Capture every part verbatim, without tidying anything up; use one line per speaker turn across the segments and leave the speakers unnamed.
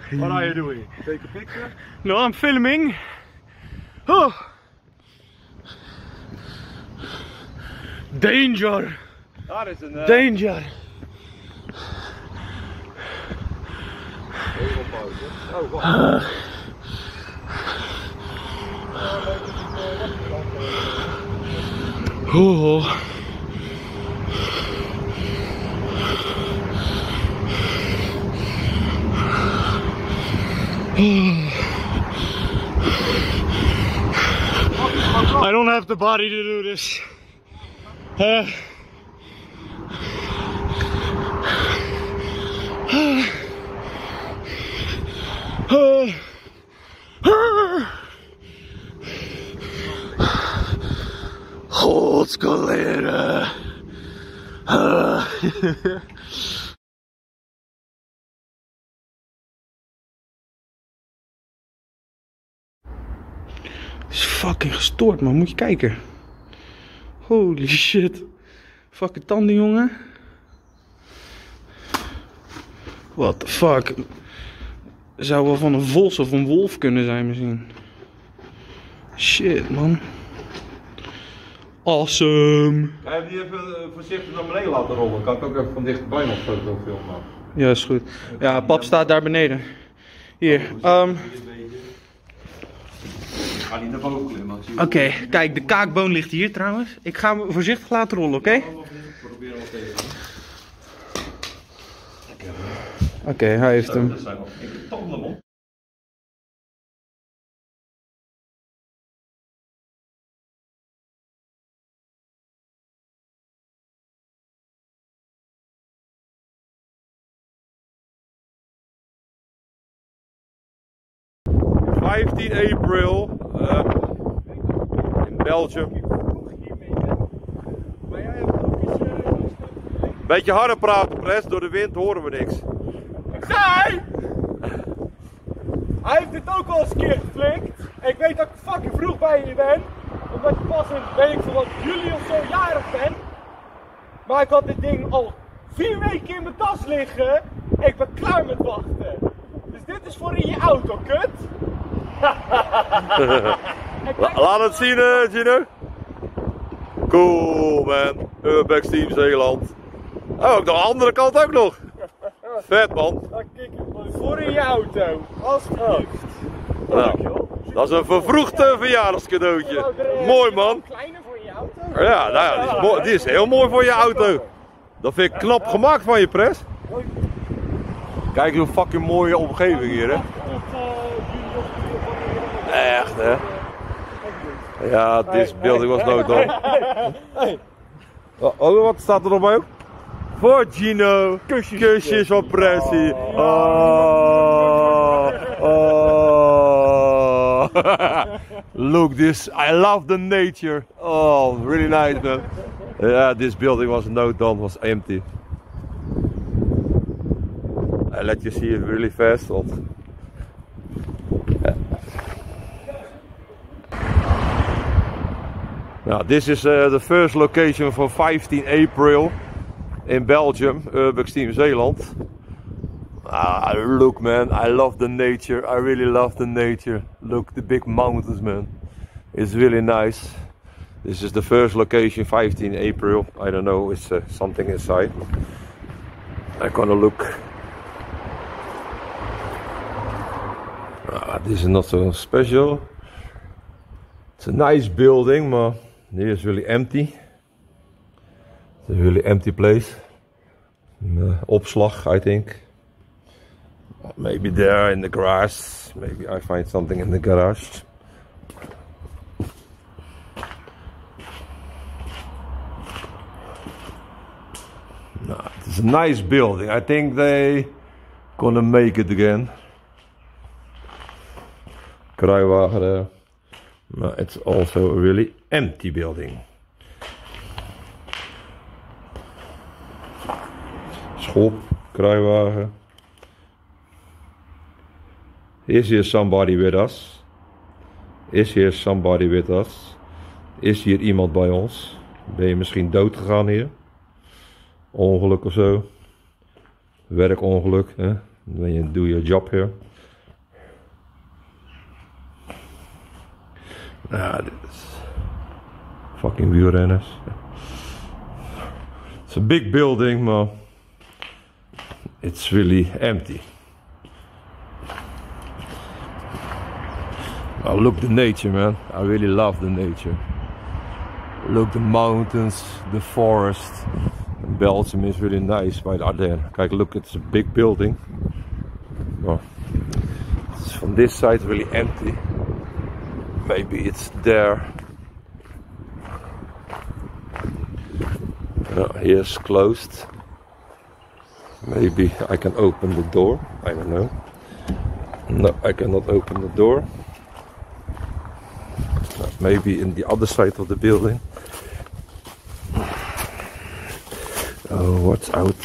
What are you doing? Take a picture?
No, I'm filming. Oh. Danger.
Daar is een... Uh...
Danger.
Even pauze. Oh, wacht. Uh.
Oh. I don't have the body to do this. Uh, uh, uh, uh. God skal leren. Uh. Het is fucking gestoord, man. Moet je kijken. Holy shit. Fucking tanden, jongen. What the fuck. Zou wel van een vos of een wolf kunnen zijn misschien. Shit, man. Awesome.
Ga je die even voorzichtig naar beneden laten rollen? Kan ik ook even van dichtbij nog foto filmen?
Ja, is goed. Ja, pap staat daar beneden. Hier. Um...
Ga niet naar boven klimmen.
Oké, okay, kijk, de kaakboon ligt hier trouwens. Ik ga hem voorzichtig laten rollen, oké? Okay?
Probeer hem tegen.
Oké, okay, hij heeft hem.
Ik heb tanden op. vijftien april um, in Belgium. Beetje harder praten, Pres, door de wind horen we niks.
Ik zei! Hij heeft dit ook al eens een keer geflikt. Ik weet dat ik fucking vroeg bij je ben. Omdat ik pas in, weet ik veel wat, juli of zo jarig ben. Maar ik had dit ding al vier weken in mijn tas liggen. Ik ben klaar met wachten. Dus dit is voor in je auto, kut.
Laat het zien, uh, Gino. Cool, man. Urbex Team Zeeland. Oh, ook de andere kant ook nog. Vet, man.
Kijk, voor in je auto. Alsjeblieft.
Nou, dat is een vervroegd verjaardagscadeautje. Mooi, man.
Kleiner voor je auto?
Ja, nou ja, die is, mooi, die is heel mooi voor je auto. Dat vind ik knap gemaakt van je, Pres. Kijk hoe fucking mooie omgeving hier, hè. Echt, hè? Ja, this building was no done. Oh, wat staat er nog bij ook? Voor Gino. Kusjes, Kusjes van Pressie. Oh, oh. Look, this. I love the nature. Oh, really nice, man. Yeah, this building was no done, was empty. I let you see it really fast. Want... Now, this is uh, the first location for fifteen April in Belgium, Urbex Team Zeeland. Ah, look, man, I love the nature. I really love the nature. Look, the big mountains, man. It's really nice. This is the first location, fifteen April. I don't know, it's uh, something inside. I'm gonna look. Ah, this is not so special. It's a nice building, but here is really empty. It's a really empty place. Uh, opslag, I think. Maybe there in the garage. Maybe I find something in the garage. No, it's a nice building. I think they gonna make it again. Kruiwagen there. No, it's also a really empty building. Schop, kruiwagen. Is here somebody with us? Is here somebody with us? Is hier iemand bij ons? Ben je misschien dood gegaan hier? Ongeluk of zo? Werkongeluk, hè? When you do your job here. Ah, dit is fucking wielrenners. It's a big building, but it's really empty. Oh, look the nature, man. I really love the nature. Look the mountains, the forest. Belgium is really nice by the Ardennes. Kijk, look, it's a big building. Oh, it's from this side really empty. Maybe it's there. No, here's closed. Maybe I can open the door. I don't know. No, I cannot open the door. Maybe in the other side of the building. Oh, what's out?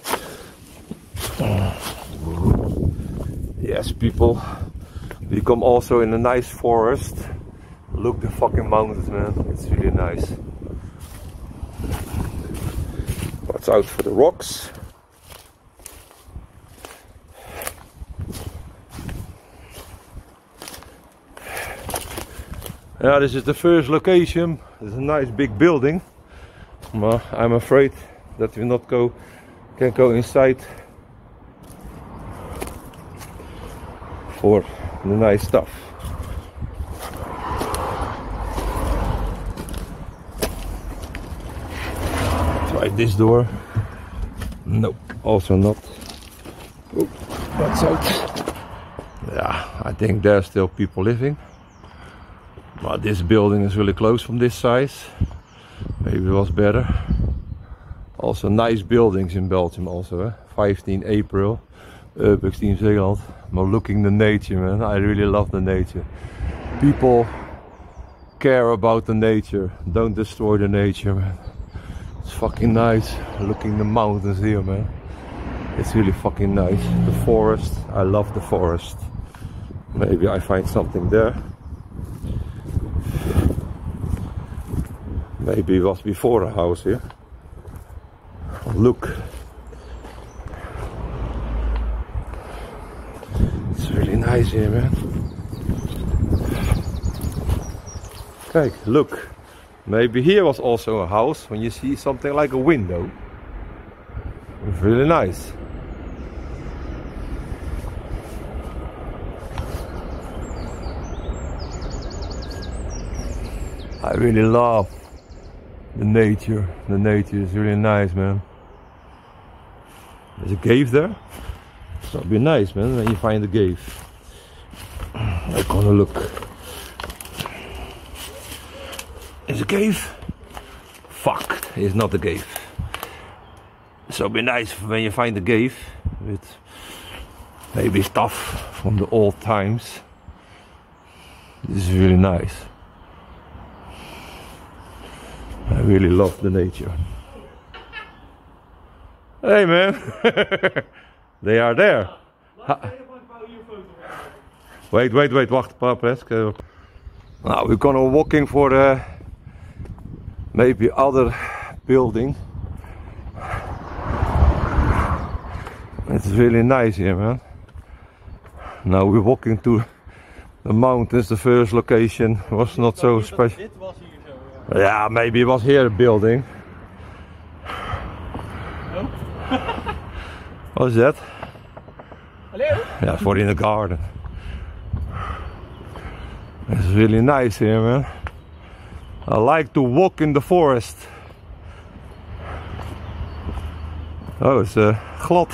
Yes, people. We come also in a nice forest. Look the fucking mountains, man. It's really nice. Watch out for the rocks. Yeah, this is the first location. It's a nice big building. But I'm afraid that we not go can go inside for the nice stuff. Try this door. Nope, also not. Oh, that's out. Yeah, I think there's still people living. But this building is really close from this size. Maybe it was better. Also nice buildings in Belgium also. Eh? fifteen April, Urbex Team Zeeland. But looking the nature, man. I really love the nature. People care about the nature. Don't destroy the nature, man. It's fucking nice. Looking the mountains here, man. It's really fucking nice. The forest. I love the forest. Maybe I find something there. Maybe it was before a house here. Look. It's really nice here, man. Kijk, look. Maybe here was also a house when you see something like a window. It's really nice. I really love the nature. The nature is really nice, man. There's a cave there. So it'll be nice, man, when you find the cave. I'm gonna look. Is a cave? Fuck, it's not a cave. So it'll be nice when you find the cave with maybe stuff from the old times. This is really nice. I really love the nature. Hey, man. They are there. Ha wait, wait, wait, wacht, Papresk. Now we're gonna walking for the maybe other building. It's really nice here, man. Now we're walking to the mountains. The first location was not so special. Yeah, maybe it was here a building.
No?
What is that?
Hello?
Yeah, for in the garden. It's really nice here, man. I like to walk in the forest. Oh, it's uh, glad.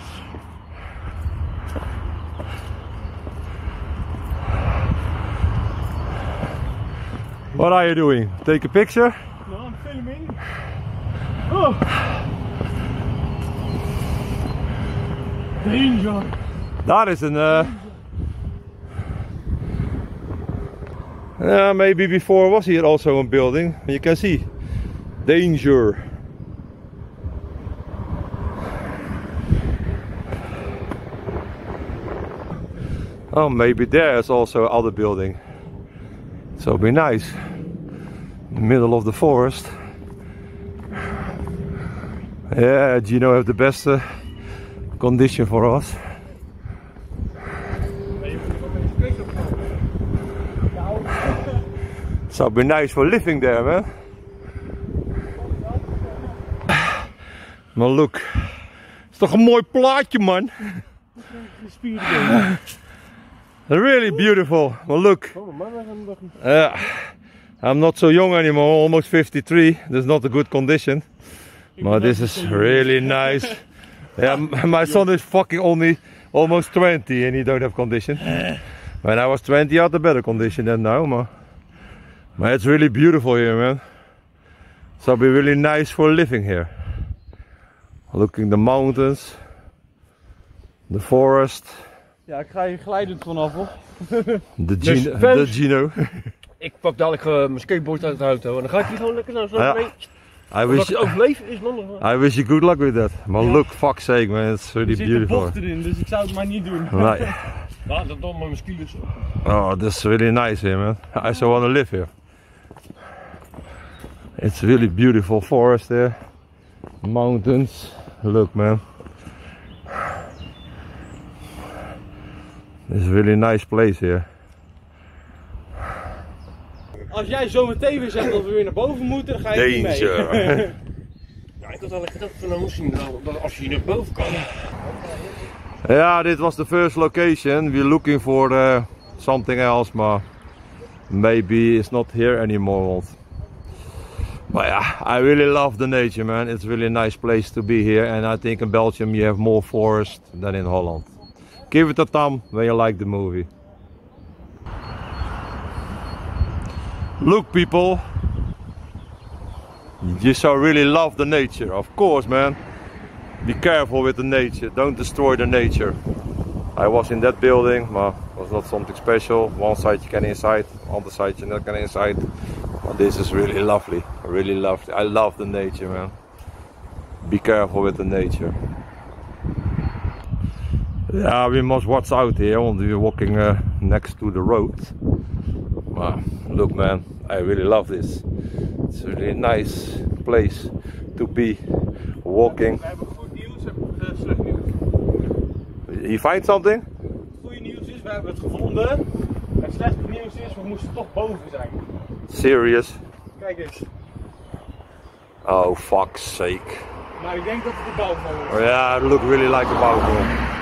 What are you doing? Take a picture?
No, I'm filming. Oh. Danger.
That is an. Uh, yeah, maybe before was here also a building. You can see. Danger. Oh, maybe there is also other building. So it'll be nice. In the middle of the forest. Yeah, Gino have the best uh, condition for us. So be nice for living there, man. Maar look, is toch een mooi plaatje, man. Really beautiful. Well, look. Yeah, I'm not so young anymore, almost fifty-three. This is not a good condition, but this is really nice. Yeah, my son is fucking only almost twenty and he don't have condition. When I was twenty, I had a better condition than now, man. But it's really beautiful here, man. So it'll be really nice for living here. Looking the mountains, the forest.
Ja, ik ga hier glijdend vanaf, hoor.
De Gino. De Gino.
Ik pak dadelijk uh, mijn skateboard uit de auto en dan ga ik hier gewoon lekker zo zo
Ja.
mee.
I wish,
Als ik overleef is nog.
I wish you good luck with that. Maar
Ja.
look, fuck's sake, man, it's really
Er zitten
beautiful.
bochten in, dus ik zou het maar niet doen.
Nee.
Ja, dat dan met mijn skilers.
Oh, this is really nice here, man. I so want to live here. It's really beautiful forest there. Mountains. Look, man. It's a really nice place here.
Als jij zo meteen weer zegt dat we weer naar boven moeten, dan ga je niet mee.
Danger.
Ja, ik had al gedacht van nou misschien dat als je naar boven kan.
Yeah, this was the first location. We're looking for uh, something else, but maybe it's not here anymore. But yeah, I really love the nature, man. It's really a nice place to be here, and I think in Belgium you have more forest than in Holland. Give it a thumb when you like the movie. Look, people, you so really love the nature, of course, man. Be careful with the nature, don't destroy the nature. I was in that building, but it was not something special. One side you can inside, on the side you not can inside. But this is really lovely, really lovely. I love the nature, man. Be careful with the nature. Yeah, we must watch out here, want we're walking uh, next to the road. Wow, look, man, I really love this. It's a really nice place to be walking.
We hebben goed nieuws en uh, slecht nieuws.
You find something?
Het goede nieuws is, we hebben het gevonden. Het slechte nieuws is, we moesten toch boven zijn.
Serious?
Kijk eens.
Oh, fuck's sake.
Maar ik denk dat het de bouwval is.
Yeah, it look really like a bouwval.